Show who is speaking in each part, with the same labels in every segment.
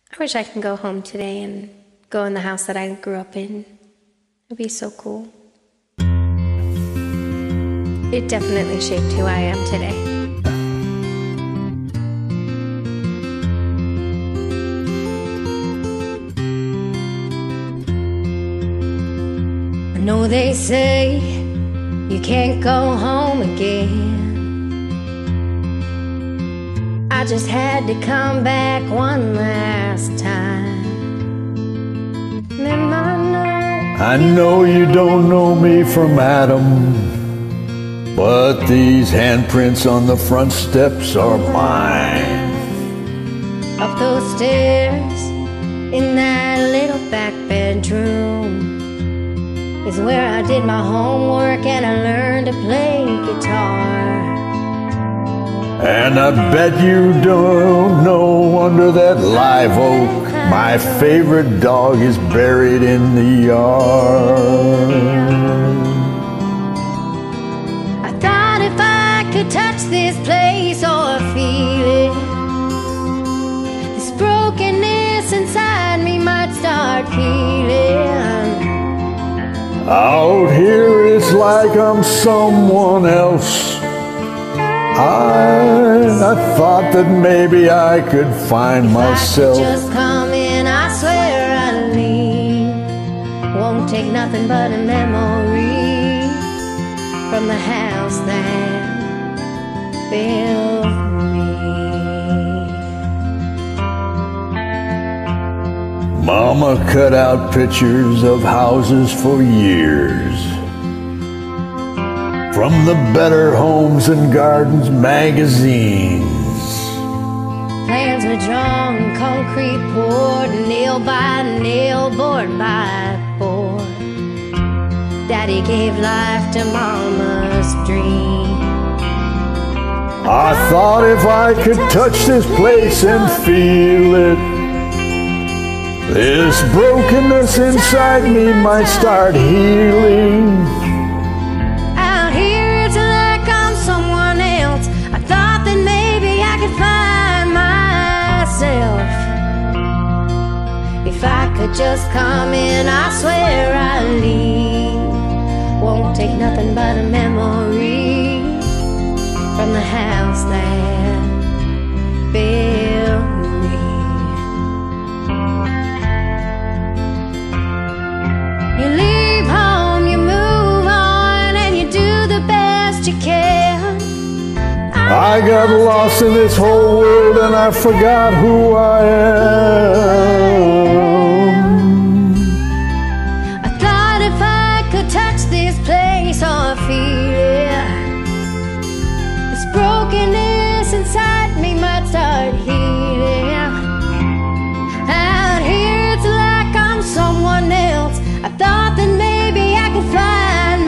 Speaker 1: I wish I could go home today and go in the house that I grew up in. It'd be so cool. It definitely shaped who I am today. I know they say you can't go home again. I just had to come back one last time. Then
Speaker 2: I know you don't know me from Adam, but these handprints on the front steps are mine.
Speaker 1: Up those stairs in that little back bedroom is where I did my homework and I learned to play guitar.
Speaker 2: And I bet you don't know, under that live oak, my favorite dog is buried in the yard.
Speaker 1: I thought if I could touch this place or feel it, this brokenness inside me might start healing.
Speaker 2: Out here it's like I'm someone else. I thought that maybe I could find myself.
Speaker 1: If I could just come in, I swear I'd leave. Won't take nothing but a memory from the house that built me.
Speaker 2: Mama cut out pictures of houses for years from the Better Homes and Gardens magazines.
Speaker 1: Plans were drawn, concrete poured, nail by nail, board by board. Daddy gave life to Mama's dream.
Speaker 2: I thought if I could touch this place and feel it, this brokenness inside me might start healing.
Speaker 1: If I could just come in, I swear I'd leave. Won't take nothing but a memory from the house that built me. You leave home, you move on, and you do the best you can.
Speaker 2: I got lost in this whole world and I forgot who I am.
Speaker 1: I thought if I could touch this place or feel it, this brokenness inside me might start healing. Out here it's like I'm someone else. I thought that maybe I could find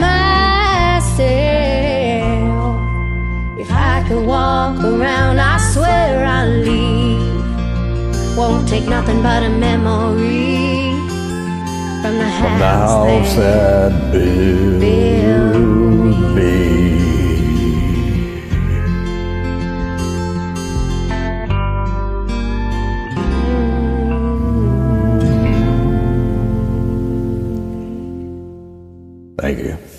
Speaker 1: myself. If I could walk around, I swear I'll leave. Won't take nothing but a memory from the house
Speaker 2: that built me. Thank you.